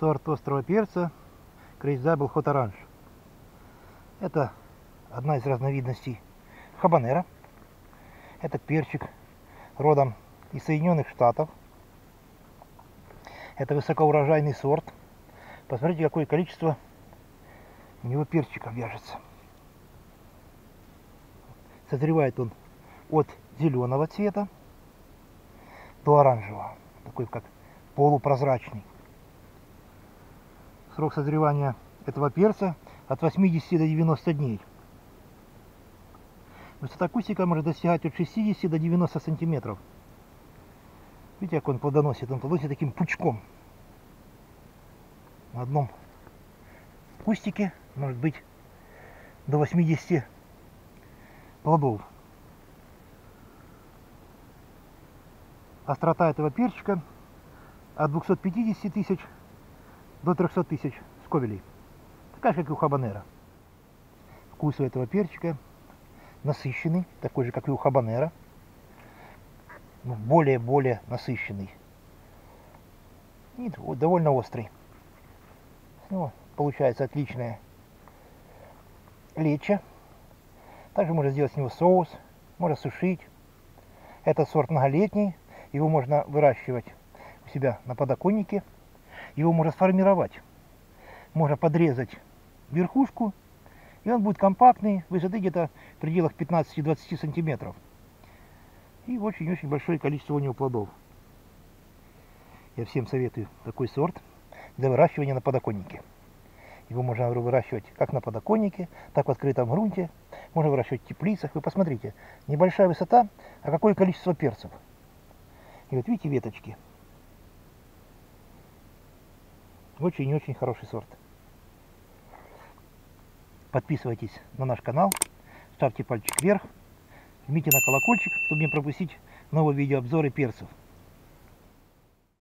сорт острого перца Crazy Double Hot Orange. Это одна из разновидностей хабанеро. Этот перчик родом из Соединенных Штатов. Это высокоурожайный сорт. Посмотрите, какое количество у него перчиков вяжется. Созревает он от зеленого цвета до оранжевого, такой как полупрозрачный. Срок созревания этого перца от 80 до 90 дней. Высота кустика может достигать от 60 до 90 сантиметров. Видите, как он плодоносит? Он плодоносит таким пучком. На одном кустике может быть до 80 плодов. Острота этого перчика от 250 тысяч до 300 тысяч сковелей. Такая же, как и у хабанеро. Вкус у этого перчика насыщенный, такой же, как и у хабанеро. Более насыщенный. И довольно острый. Ну, получается отличная лечо. Также можно сделать с него соус, можно сушить. Этот сорт многолетний, его можно выращивать у себя на подоконнике. Его можно сформировать. Можно подрезать верхушку, и он будет компактный, высоты где-то в пределах 15-20 сантиметров. И очень-очень большое количество у него плодов. Я всем советую такой сорт для выращивания на подоконнике. Его можно выращивать как на подоконнике, так в открытом грунте. Можно выращивать в теплицах. Вы посмотрите, небольшая высота, а какое количество перцев. И вот видите веточки. Очень-очень хороший сорт. Подписывайтесь на наш канал, ставьте пальчик вверх, жмите на колокольчик, чтобы не пропустить новые видеообзоры перцев.